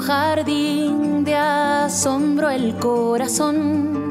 jardín de asombro el corazón.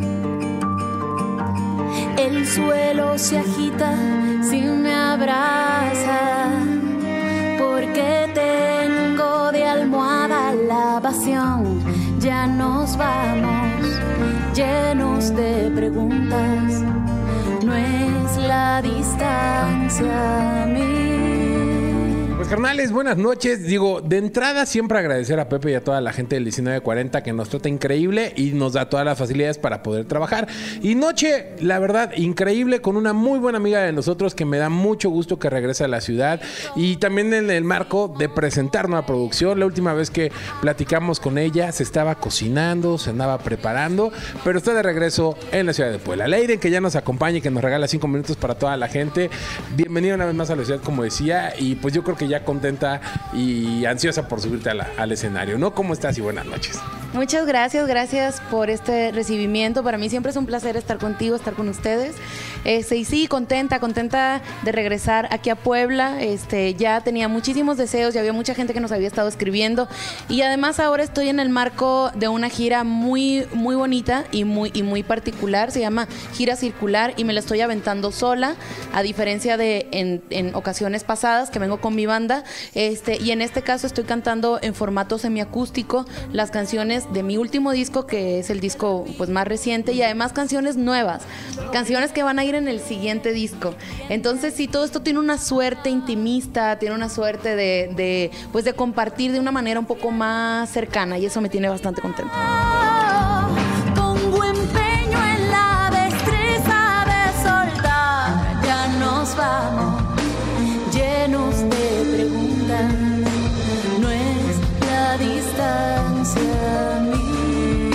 El suelo se agita si me abraza, porque tengo de almohada la pasión. Ya nos vamos llenos de preguntas, no es la distancia a mí. Pues carnales, buenas noches. Digo, de entrada siempre agradecer a Pepe y a toda la gente del 1940 que nos trata increíble y nos da todas las facilidades para poder trabajar. Y noche, la verdad, increíble, con una muy buena amiga de nosotros que me da mucho gusto que regrese a la ciudad. Y también en el marco de presentar nueva producción. La última vez que platicamos con ella se estaba cocinando, se andaba preparando, pero está de regreso en la ciudad de Puebla. Leiden, que ya nos acompaña y que nos regala 5 minutos para toda la gente. Bienvenida una vez más a la ciudad, como decía, y pues yo creo que ya contenta y ansiosa por subirte al escenario, ¿no? ¿Cómo estás y buenas noches? Muchas gracias por este recibimiento. Para mí siempre es un placer estar contigo, estar con ustedes. Y sí, contenta de regresar aquí a Puebla. Ya tenía muchísimos deseos, ya había mucha gente que nos había estado escribiendo. Y además ahora estoy en el marco de una gira muy, muy bonita y muy particular. Se llama Gira Circular y me la estoy aventando sola, a diferencia de en ocasiones pasadas que vengo con mi banda. Y en este caso estoy cantando en formato semiacústico las canciones de mi último disco, que es el disco pues más reciente, y además canciones nuevas, canciones que van a ir en el siguiente disco. Entonces sí, todo esto tiene una suerte intimista, tiene una suerte de compartir de una manera un poco más cercana, y eso me tiene bastante contenta. Pongo empeño en la destreza de soltar, ya nos vamos llenos de preguntas, no es la distancia a mi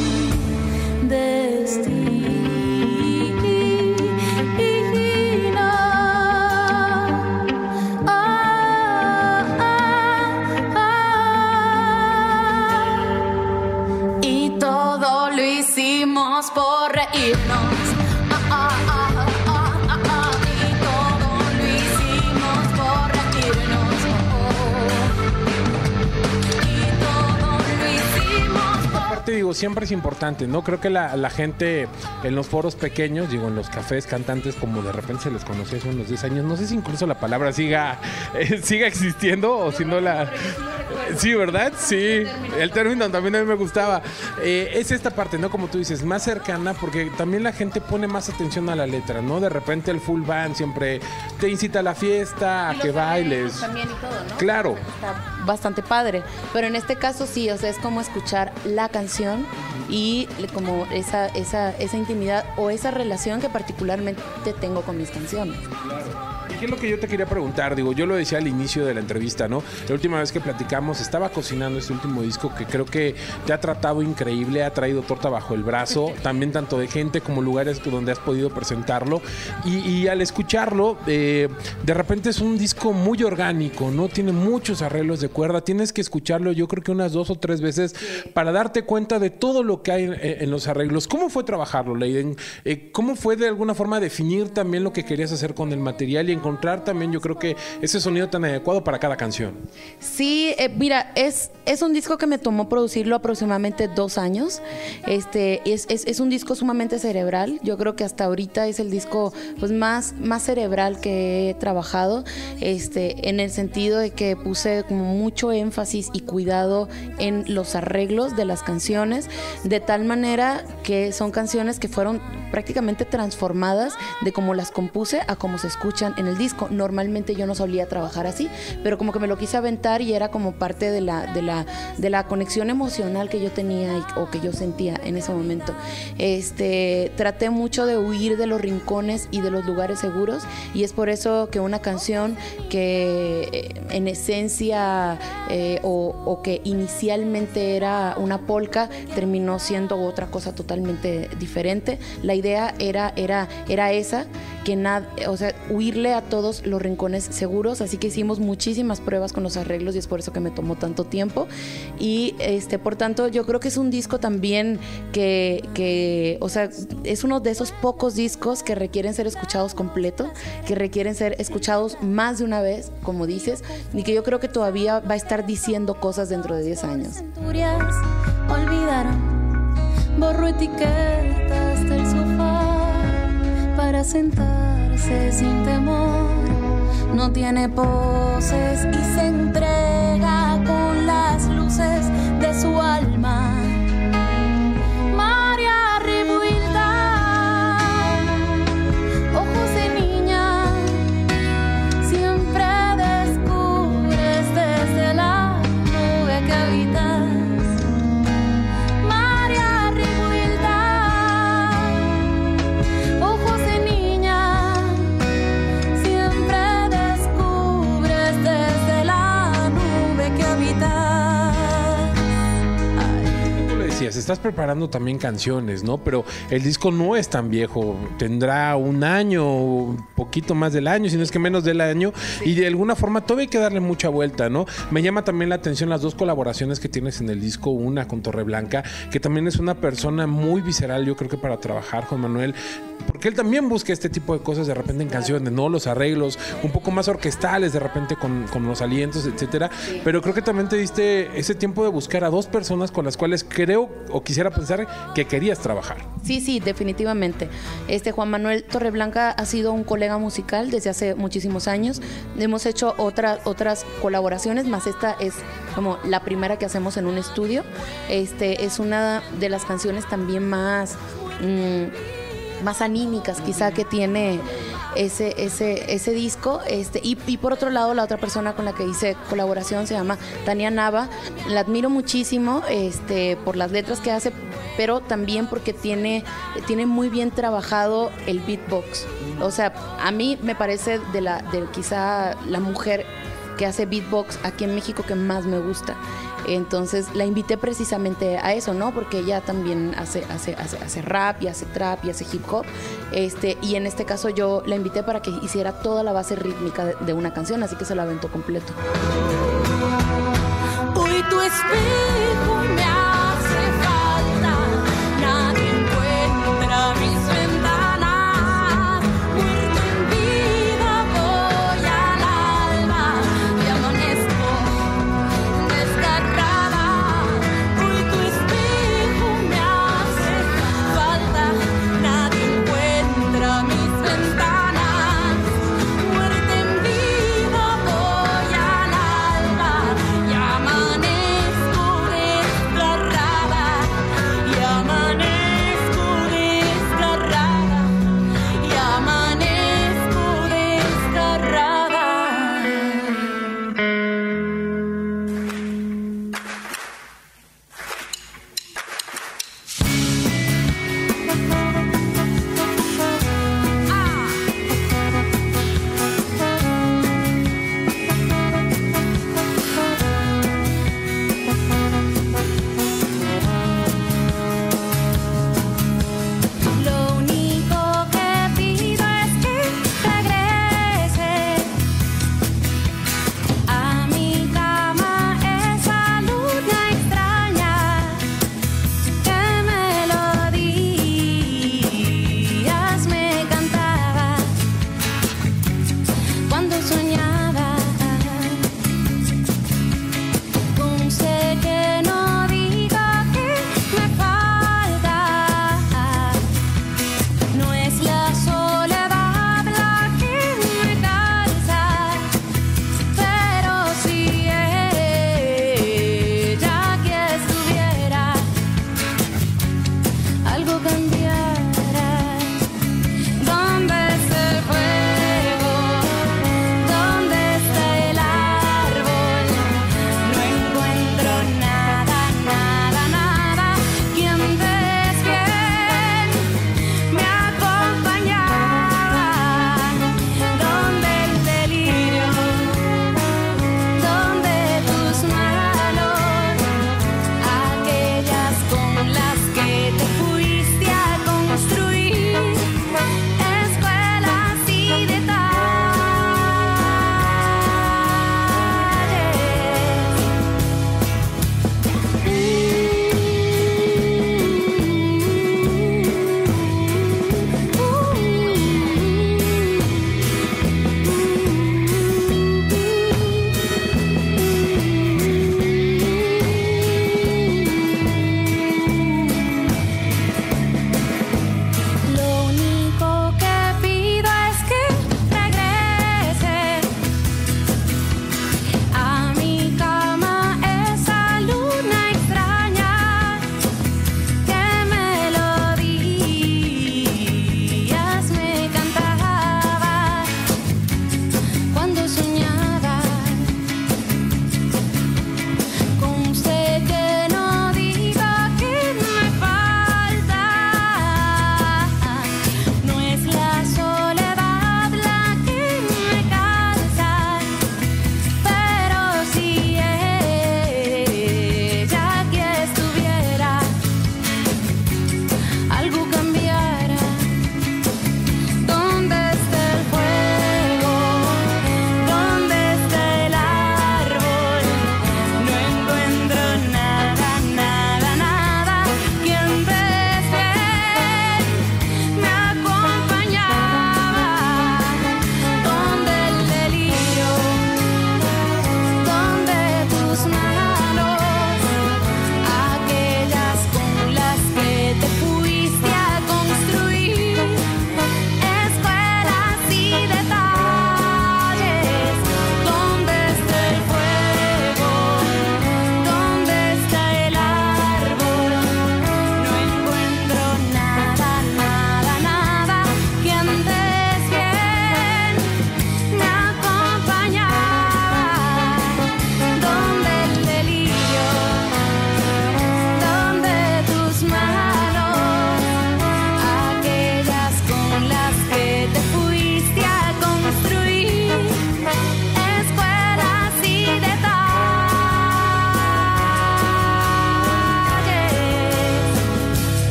destino. Y todo lo hicimos por reírnos. Digo, siempre es importante, ¿no? Creo que la gente en los foros pequeños, digo, en los cafés cantantes, como de repente se les conoció hace unos 10 años, no sé si incluso la palabra siga existiendo o si no la... Sí, ¿verdad? Sí, el término también a mí me gustaba. Es esta parte, ¿no? Como tú dices, más cercana, porque también la gente pone más atención a la letra, ¿no? De repente el full band siempre te incita a la fiesta, a que bailes. También y todo, ¿no? Claro. Está bastante padre, pero en este caso sí, o sea, es como escuchar la canción y como esa intimidad o esa relación que particularmente tengo con mis canciones. Claro. ¿Y qué es lo que yo te quería preguntar? Digo, yo lo decía al inicio de la entrevista, ¿no? La última vez que platicamos estaba cocinando este último disco que creo que te ha tratado increíble, ha traído torta bajo el brazo, también tanto de gente como lugares donde has podido presentarlo. Y al escucharlo, de repente es un disco muy orgánico, ¿no? Tiene muchos arreglos de cuerda, tienes que escucharlo yo creo que unas 2 o 3 veces para darte cuenta de todo lo que hay en los arreglos. ¿Cómo fue trabajarlo, Leiden? ¿Cómo fue de alguna forma definir también lo que querías hacer con el material y encontrar también, yo creo que ese sonido tan adecuado para cada canción? Sí, mira, es un disco que me tomó producirlo aproximadamente 2 años. Es un disco sumamente cerebral. Yo creo que hasta ahorita es el disco pues más cerebral que he trabajado, en el sentido de que puse como mucho énfasis y cuidado en los arreglos de las canciones, de tal manera que son canciones que fueron prácticamente transformadas de cómo las compuse a cómo se escuchan en el disco. Normalmente yo no solía trabajar así, pero como que me lo quise aventar y era como parte de la conexión emocional que yo tenía o que yo sentía en ese momento. Traté mucho de huir de los rincones y de los lugares seguros, y es por eso que una canción que en esencia o que inicialmente era una polka terminó siendo otra cosa totalmente diferente. La idea era esa, o sea, huirle a todos los rincones seguros, así que hicimos muchísimas pruebas con los arreglos y es por eso que me tomó tanto tiempo. Y por tanto, yo creo que es un disco también que o sea, es uno de esos pocos discos que requieren ser escuchados completo, que requieren ser escuchados más de una vez, como dices, y que yo creo que todavía va a estar diciendo cosas dentro de 10 años. Olvidaron, borró etiquetas del sofá para sentarse sin temor. No tiene poses y se entrega con las luces de su alma. María Ribuilda, ojos de niña, siempre descubres desde la nube que habitas. Estás preparando también canciones, ¿no? Pero el disco no es tan viejo, tendrá un año, un poquito más del año, si no es que menos del año, sí. Y de alguna forma todavía hay que darle mucha vuelta, ¿no? Me llama también la atención las dos colaboraciones que tienes en el disco, una con Torreblanca, que también es una persona muy visceral, yo creo que para trabajar, Juan Manuel, porque él también busca este tipo de cosas de repente en canciones, ¿no? Los arreglos un poco más orquestales de repente con los alientos, etcétera, sí. Pero creo que también te diste ese tiempo de buscar a dos personas con las cuales creo o quisiera pensar que querías trabajar. Sí, definitivamente. Juan Manuel Torreblanca ha sido un colega musical desde hace muchísimos años. Hemos hecho otras colaboraciones, más esta es como la primera que hacemos en un estudio. Es una de las canciones también más anímicas quizá que tiene ese disco, y por otro lado la otra persona con la que hice colaboración se llama Tania Nava. La admiro muchísimo por las letras que hace, pero también porque tiene muy bien trabajado el beatbox. O sea, a mí me parece de quizá la mujer que hace beatbox aquí en México que más me gusta. Entonces la invité precisamente a eso, ¿no? Porque ella también hace rap y hace trap y hace hip hop. Y en este caso yo la invité para que hiciera toda la base rítmica de una canción, así que se la aventó completo. Hoy tu espejo me hace falta, nadie encuentra mis ventanas, muerto en vida voy al alba y amanezco desgarrada. Hoy tu espejo me hace falta, nadie encuentra mis ventanas, muerto en vida voy al alba.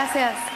Gracias.